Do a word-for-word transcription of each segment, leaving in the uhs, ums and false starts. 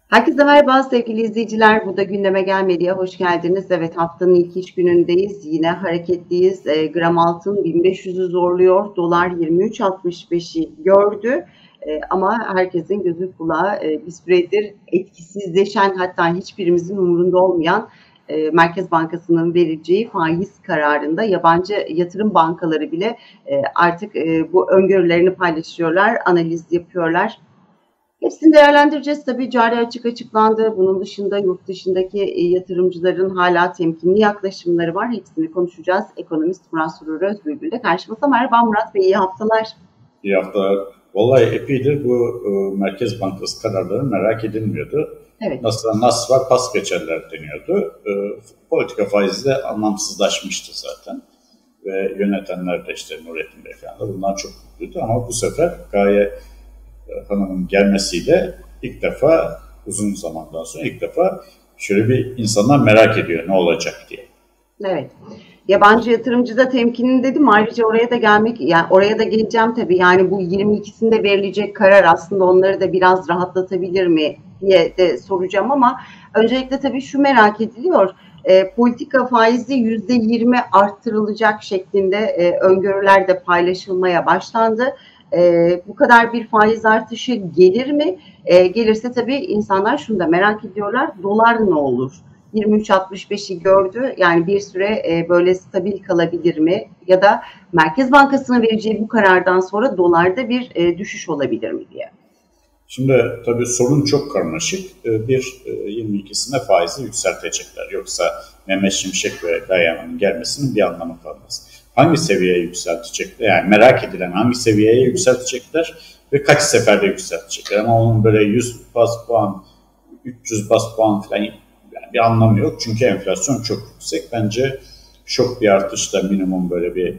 Herkese merhaba sevgili izleyiciler. Bu da Gündeme Gelmedi'ye hoş geldiniz. Evet, haftanın ilk iş günündeyiz. Yine hareketliyiz. E, gram altın bin beş yüzü zorluyor. Dolar yirmi üç altmış beşi gördü. E, ama herkesin gözü kulağı e, bir süredir etkisizleşen, hatta hiçbirimizin umurunda olmayan e, Merkez Bankası'nın vereceği faiz kararında yabancı yatırım bankaları bile e, artık e, bu öngörülerini paylaşıyorlar, analiz yapıyorlar. Hepsini değerlendireceğiz. Tabii cari açık açıklandı. Bunun dışında yurt dışındaki e, yatırımcıların hala temkinli yaklaşımları var. Hepsini konuşacağız. Ekonomist Murat Surur Özbülbül de karşımızda. Merhaba Murat Bey, iyi haftalar. İyi haftalar. Vallahi epeydir bu e, Merkez Bankası kararları merak edilmiyordu. Evet. Nasıl nas var pas geçerler deniyordu. E, politika faizi de anlamsızlaşmıştı zaten. Ve yönetenler de işte Nurettin Bey falan da bundan çok mutluydu. Ama bu sefer Gaye Hanım'ın gelmesiyle ilk defa uzun zamandan sonra ilk defa şöyle bir insanlar merak ediyor ne olacak diye. Evet. Yabancı yatırımcı da temkinli dedim. Ayrıca oraya da gelmek, yani oraya da geleceğim tabii. Yani bu yirmi ikisinde verilecek karar aslında onları da biraz rahatlatabilir mi diye de soracağım ama öncelikle tabii şu merak ediliyor. E, politika faizi yüzde yirmi arttırılacak şeklinde e, öngörüler de paylaşılmaya başlandı. E, bu kadar bir faiz artışı gelir mi? E, gelirse tabii insanlar şunu da merak ediyorlar. Dolar ne olur? yirmi üç altmış beşi gördü. Yani bir süre e, böyle stabil kalabilir mi? Ya da Merkez Bankası'nın vereceği bu karardan sonra dolarda bir e, düşüş olabilir mi diye. Şimdi tabii sorun çok karmaşık. Bir yirmi ikisine faizi yükseltecekler. Yoksa Mehmet Şimşek ve Gaye Hanım'ın gelmesinin bir anlamı kalmaz. Hangi seviyeye yükseltecekler? Yani merak edilen hangi seviyeye yükseltecekler ve kaç seferde yükseltecekler? Ama onun böyle yüz bas puan, üç yüz bas puan falan yani bir anlamı yok. Çünkü enflasyon çok yüksek. Bence şok bir artışla minimum böyle bir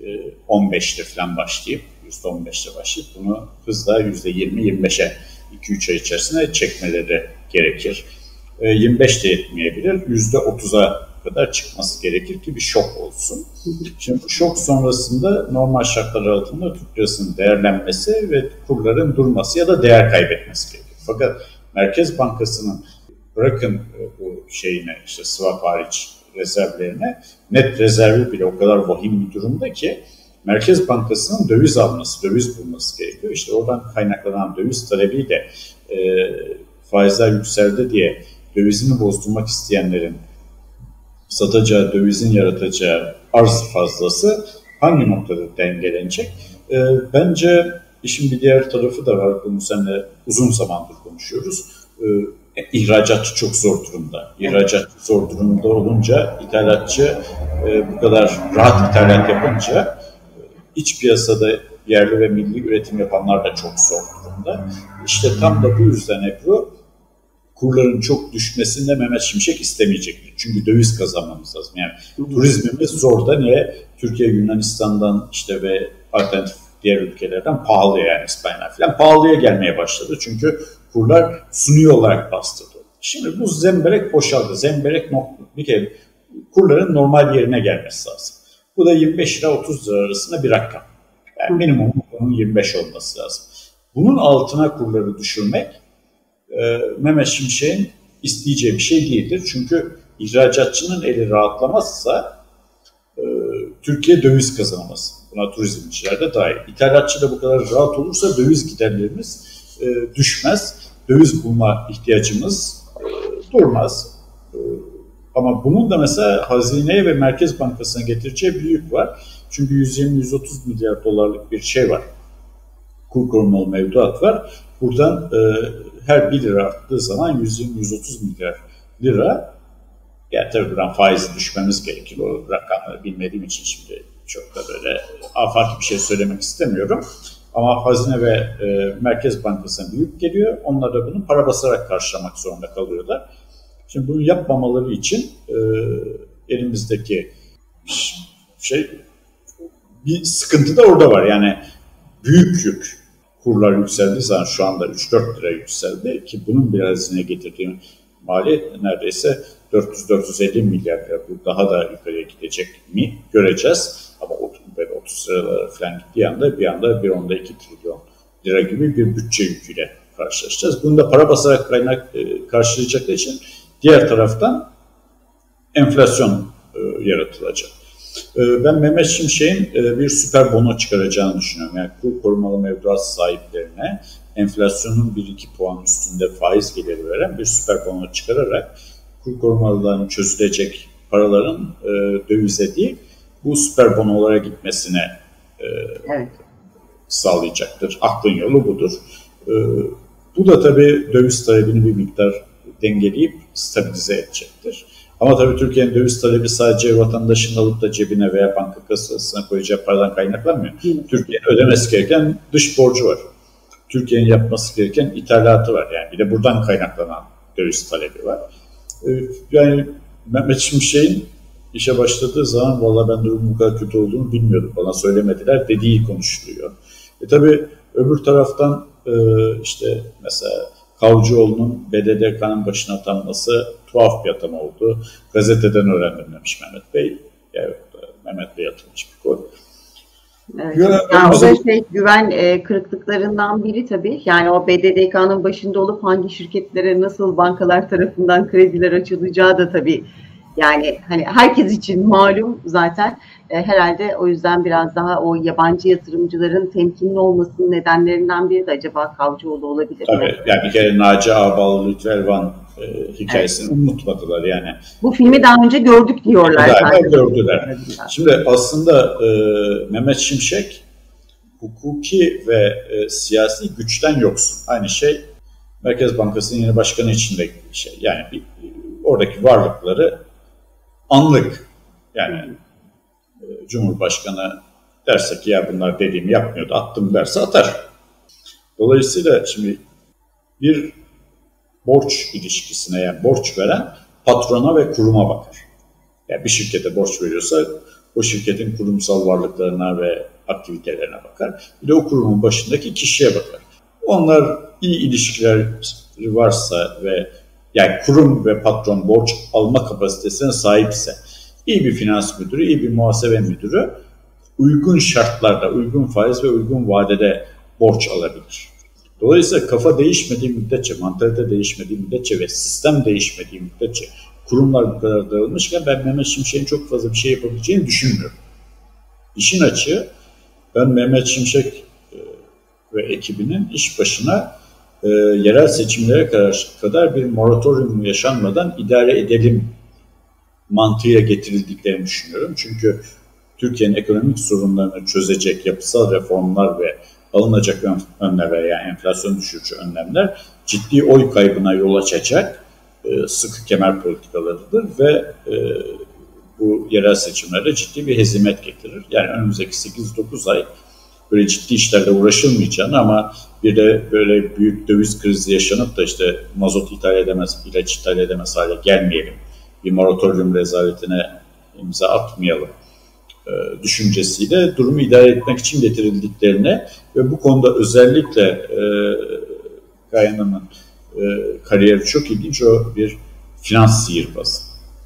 on beşte falan başlayıp yüzde on beşte başlayıp bunu hızla yüzde yirmi yirmi beşe iki üç ay içerisinde çekmeleri gerekir. yirmi beş de yetmeyebilir. yüzde otuza kadar çıkması gerekir ki bir şok olsun. Şimdi bu şok sonrasında normal şartlar altında Türk lirasının değerlenmesi ve kurların durması ya da değer kaybetmesi gerekir. Fakat Merkez Bankası'nın bırakın bu şeyine işte swap hariç rezervlerine net rezervi bile o kadar vahim bir durumda ki Merkez Bankası'nın döviz alması, döviz bulması gerekiyor. İşte oradan kaynaklanan döviz talebiyle e, faizler yükseldi diye dövizini bozdurmak isteyenlerin satacağı, dövizin yaratacağı arz fazlası hangi noktada dengelenecek? E, bence işin bir diğer tarafı da var. Bunu seninle uzun zamandır konuşuyoruz. E, İhracatçı çok zor durumda. İhracatçı zor durumda olunca ithalatçı e, bu kadar rahat ithalat yapınca iç piyasada yerli ve milli üretim yapanlar da çok zor durumda. İşte tam da bu yüzden Ebru kurların çok düşmesini de Mehmet Şimşek istemeyecektir. Çünkü döviz kazanmamız lazım. Yani turizmimiz zor da niye? Türkiye Yunanistan'dan işte ve alternatif diğer ülkelerden pahalı yani İspanya falan pahalıya gelmeye başladı. Çünkü kurlar suni olarak bastırdı. Şimdi bu zemberek boşaldı. Zemberek bir kere kurların normal yerine gelmesi lazım. Bu da yirmi beş lira otuz lira arasında bir rakam. Yani minimum bunun yirmi beş olması lazım. Bunun altına kurları düşürmek e, Mehmet Şimşek'in isteyeceği bir şey değildir. Çünkü ihracatçının eli rahatlamazsa e, Türkiye döviz kazanamaz. Buna turizmciler de dahil. İthalatçı da bu kadar rahat olursa döviz giderlerimiz e, düşmez. Döviz bulma ihtiyacımız e, durmaz. E, Ama bunun da mesela hazineye ve Merkez Bankası'na getireceği bir yük var. Çünkü yüz yirmi yüz otuz milyar dolarlık bir şey var. Kur korumalı mevduat var. Buradan e, her bir lira arttığı zaman yüz yirmi yüz otuz milyar lira, yani tabii buradan faizi düşmemiz gerekir. O rakamları bilmediğim için şimdi çok da böyle afaki bir şey söylemek istemiyorum. Ama hazine ve e, Merkez Bankası'na bir yük geliyor. Onlar da bunu para basarak karşılamak zorunda kalıyorlar. Şimdi bunu yapmamaları için e, elimizdeki şey bir sıkıntı da orada var. Yani büyük yük kurlar yükseldiği zaman şu anda üç dört lira yükseldi ki bunun bir hazineye getirdiği maliyet neredeyse dört yüz dört yüz elli milyar lira. Bu daha da yukarıya gidecek mi göreceğiz. Ama otuz liralara falan gittiği anda bir anda bir onda iki trilyon lira gibi bir bütçe yüküyle karşılaşacağız. Bunu da para basarak kaynak e, karşılayacakları için diğer taraftan enflasyon e, yaratılacak. E, ben Mehmet Şimşek'in e, bir süper bono çıkaracağını düşünüyorum. Yani kur korumalı mevduat sahiplerine enflasyonun bir iki puan üstünde faiz geliri veren bir süper bono çıkararak kur korumalıların çözülecek paraların e, dövize değil bu süper bonolara gitmesine e, evet. sağlayacaktır. Aklın yolu budur. E, bu da tabii döviz talebini bir miktar dengeleyip stabilize edecektir. Ama tabii Türkiye'nin döviz talebi sadece vatandaşın alıp da cebine veya banka kasasına koyacağı paradan kaynaklanmıyor. Türkiye'nin ödemesi gereken dış borcu var. Türkiye'nin yapması gereken ithalatı var. Yani bir de buradan kaynaklanan döviz talebi var. Yani Mehmet Şimşek'in işe başladığı zaman vallahi ben durumun bu kadar kötü olduğunu bilmiyordum. Bana söylemediler dediği konuşuluyor. E tabii öbür taraftan işte mesela Kavcıoğlu'nun B D D K'nın başına atanması tuhaf bir atama oldu. Gazeteden öğrendim demiş Mehmet Bey. Evet, Mehmet Bey atılmış bir kod. Evet. Yani o da şey, güven e, kırıklıklarından biri tabii. Yani o B D D K'nın başında olup hangi şirketlere nasıl bankalar tarafından krediler açılacağı da tabii yani hani herkes için malum zaten. E, herhalde o yüzden biraz daha o yabancı yatırımcıların temkinli olmasının nedenlerinden biri de acaba Kavcıoğlu olabilir. Tabii mi? Yani bir kere Naci Ağbal, Lütfü Elvan e, hikayesini evet. unutmadılar yani. Bu filmi daha önce gördük diyorlar. Daha gördüler. Şimdi aslında e, Mehmet Şimşek hukuki ve e, siyasi güçten yoksun. Aynı şey Merkez Bankası'nın yeni başkanı için de şey. Yani bir, oradaki varlıkları anlık yani e, Cumhurbaşkanı derse ki ya bunlar dediğimi yapmıyordu attım derse atar. Dolayısıyla şimdi bir borç ilişkisine yani borç veren patrona ve kuruma bakar. Yani bir şirkete borç veriyorsa o şirketin kurumsal varlıklarına ve aktivitelerine bakar. Bir de o kurumun başındaki kişiye bakar. Onlar iyi ilişkiler varsa ve yani kurum ve patron borç alma kapasitesine sahipse iyi bir finans müdürü, iyi bir muhasebe müdürü uygun şartlarda, uygun faiz ve uygun vadede borç alabilir. Dolayısıyla kafa değişmediği müddetçe, mantalite değişmediği müddetçe ve sistem değişmediği müddetçe kurumlar bu kadar dağılmışken ben Mehmet Şimşek'in çok fazla bir şey yapabileceğini düşünmüyorum. İşin açığı ben Mehmet Şimşek ve ekibinin iş başına e, yerel seçimlere kadar bir moratorium yaşanmadan idare edelim mantığıyla getirildiklerini düşünüyorum. Çünkü Türkiye'nin ekonomik sorunlarını çözecek yapısal reformlar ve alınacak önlemler yani enflasyon düşürücü önlemler ciddi oy kaybına yol açacak e, sıkı kemer politikalarıdır ve e, bu yerel seçimlerde ciddi bir hezimet getirir. Yani önümüzdeki sekiz dokuz ay böyle ciddi işlerle uğraşılmayacağını ama bir de böyle büyük döviz krizi yaşanıp da işte mazot ithal edemez, ilaç ithal edemez hale gelmeyelim. Bir moratorium rezaletine imza atmayalım e, düşüncesiyle durumu idare etmek için getirildiklerine ve bu konuda özellikle e, Gaye Hanım'ın e, kariyeri çok ilginç. O bir finans sihirbazı.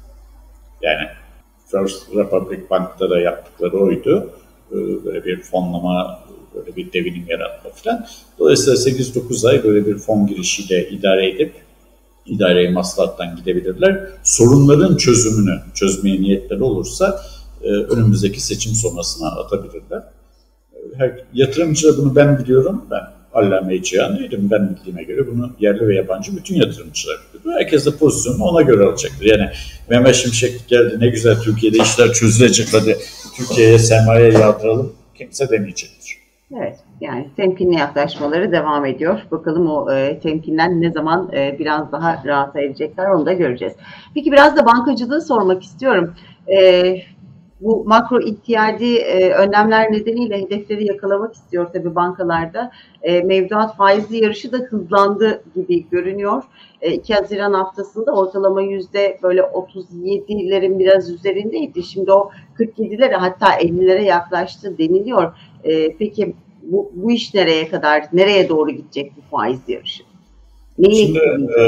Yani First Republic Bank'ta da yaptıkları oydu. E, böyle bir fonlama, böyle bir devinim yaratma falan. Dolayısıyla sekiz dokuz ay böyle bir fon girişiyle idare edip idare-i maslahattan gidebilirler. Sorunların çözümünü çözmeye niyetleri olursa e, önümüzdeki seçim sonrasına atabilirler. Her, yatırımcı da bunu ben biliyorum. Ben Allame-i Cihan'ıydım. Ben bildiğime göre bunu yerli ve yabancı bütün yatırımcılar biliyor. Herkes de pozisyonunu ona göre alacaktır. Yani Mehmet Şimşek geldi ne güzel Türkiye'de işler çözülecek hadi Türkiye'ye sermaye yağdıralım kimse demeyecektir. Evet, yani temkinli yaklaşmaları devam ediyor. Bakalım o e, temkinden ne zaman e, biraz daha rahata erecekler onu da göreceğiz. Peki biraz da bankacılığı sormak istiyorum. E, bu makro ihtiyadi e, önlemler nedeniyle hedefleri yakalamak istiyor tabii bankalarda. E, mevduat faizli yarışı da hızlandı gibi görünüyor. E, iki Haziran haftasında ortalama yüzde böyle otuz yedilerin biraz üzerindeydi. Şimdi o kırk yedilere hatta ellilere yaklaştı deniliyor. E, peki bu, bu iş nereye kadar, nereye doğru gidecek bu faiz yarışı? Neyi Şimdi e,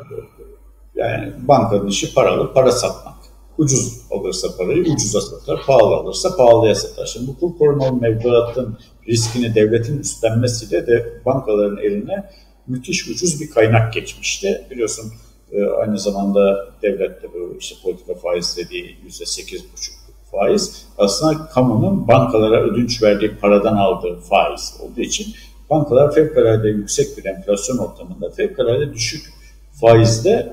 yani bankanın işi paralı, para satmak. Ucuz alırsa parayı ucuza satar, pahalı alırsa pahalıya satar. Şimdi bu kur korumalı mevduatın riskini devletin üstlenmesiyle de bankaların eline müthiş ucuz bir kaynak geçmişti. Biliyorsun aynı zamanda devlet de bu işte politika faiz dediği yüzde sekiz buçuk faiz aslında kamunun bankalara ödünç verdiği paradan aldığı faiz olduğu için bankalar fevkalade yüksek bir enflasyon ortamında fevkalade düşük faizde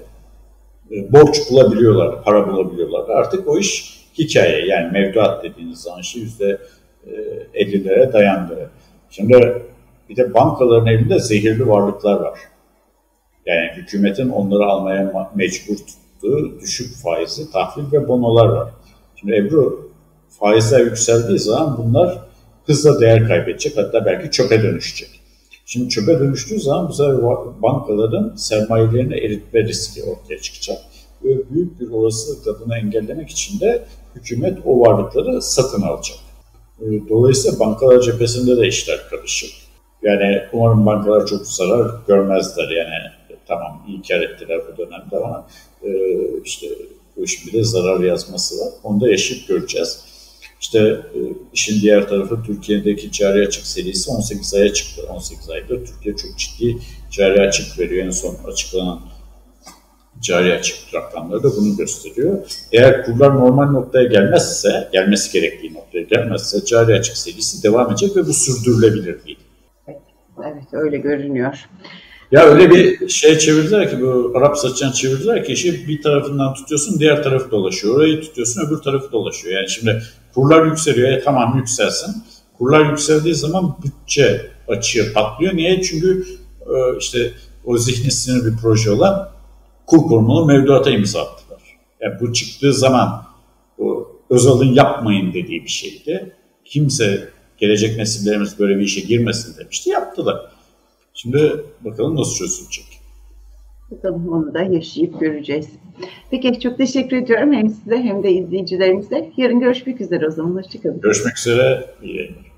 borç bulabiliyorlar, para bulabiliyorlar. Artık o iş hikaye, yani mevduat dediğiniz zaman şey yüzde ellilere dayandı. Şimdi bir de bankaların elinde zehirli varlıklar var. Yani hükümetin onları almaya mecbur tuttuğu düşük faizli tahvil ve bonolar var. Şimdi Ebru, faizler yükseldiği zaman bunlar hızla değer kaybedecek, hatta belki çöpe dönüşecek. Şimdi çöpe dönüştüğü zaman bu sefer bankaların sermayelerini eritme riski ortaya çıkacak. Ve büyük bir olasılıkla bunu engellemek için de hükümet o varlıkları satın alacak. Dolayısıyla bankalar cephesinde de işler karışık. Yani umarım bankalar çok zarar görmezler. Yani tamam iyi kar ettiler bu dönemde ama e, işte bu işin bir de zarar yazması var. Onu da yaşayıp göreceğiz. İşte e, işin diğer tarafı Türkiye'deki cari açık serisi on sekiz aya çıktı. on sekiz ayda Türkiye çok ciddi cari açık veriyor. En son açıklanan cari açık rakamları da bunu gösteriyor. Eğer kurlar normal noktaya gelmezse, gelmesi gerektiği noktaya gelmezse cari açık serisi devam edecek ve bu sürdürülebilir değil. Evet, evet öyle görünüyor. Ya öyle bir şey çevirdiler ki, bu Arap saçan çevirdiler ki işi bir tarafından tutuyorsun diğer tarafı dolaşıyor. Orayı tutuyorsun öbür tarafı dolaşıyor. Yani şimdi kurlar yükseliyor. E, tamam yükselsin. Kurlar yükseldiği zaman bütçe açığı patlıyor. Niye? Çünkü e, işte o zihni sinir bir proje olan kur korumalı mevduata imza attılar. Yani bu çıktığı zaman bu Özal'ın yapmayın dediği bir şeydi. Kimse gelecek nesillerimiz böyle bir işe girmesin demişti. Yaptılar. Şimdi bakalım nasıl çözülecek. Bakalım onu da yaşayıp göreceğiz. Peki çok teşekkür ediyorum hem size hem de izleyicilerimize. Yarın görüşmek üzere o zaman. Hoşçakalın. Görüşmek üzere. İyi yayınlar.